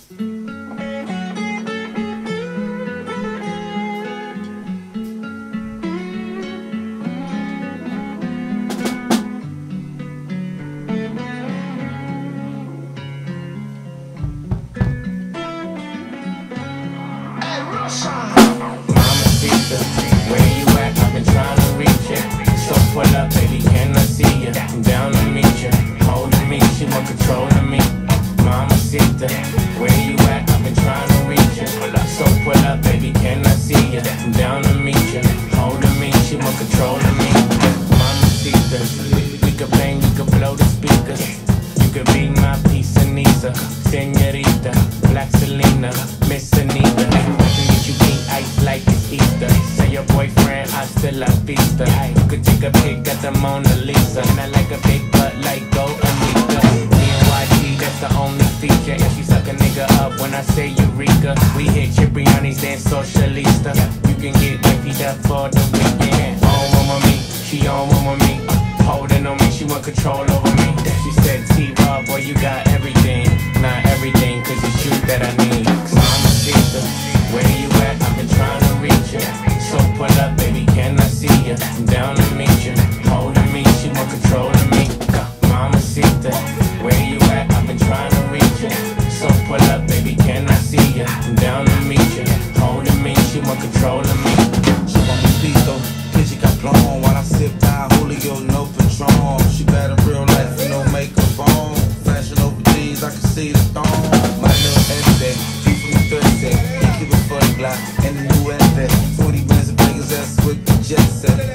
Mamacita, where you at? I've been trying to reach ya. So pull up, baby, can I see ya? I'm down to meet ya. Holding me, she want control of me. Mamacita, where you at? I've been trying to reach ya. So pull up, baby, can I see ya? I'm down to meet ya. Holding me, she want control of me. Mamacita, we could bang, we could blow the speakers. You could be my piece of Nisa, Senorita, Black Selena, Miss Anita. You eat ice like it's Easter. Say your boyfriend, hasta la vista. You could take a pic at the Mona Lisa. And I like a big butt like Go Anita. NYT, that's the only feature. And she suck a nigga up when I say Eureka. We hit Cipriani's and Socialista. You can get wifey up for the weekend. On one with me, she on one with me. Holding on me, she want control over me. She said, T-Raw, boy, you got everything. Not everything, cause it's you that I need. Mamacita, where you at? I've been trying to reach ya. So pull up, baby, can I see ya? I'm down to meet ya. Holding me, she want control of me. Mamacita, where you at? I've been trying to reach ya. So pull up, baby, can I see ya? I'm down to meet ya. Holding me, she want control of me. She want me pito, que she got blown. While I sip down Julio, no Patron. She bad in real life and no makeup on. Fashion over jeans, I can see the thong. My little essay, G from the 30 set. Keep it for the Glock and the new Edvette. 40 minutes of Vegas, that's with the jet set.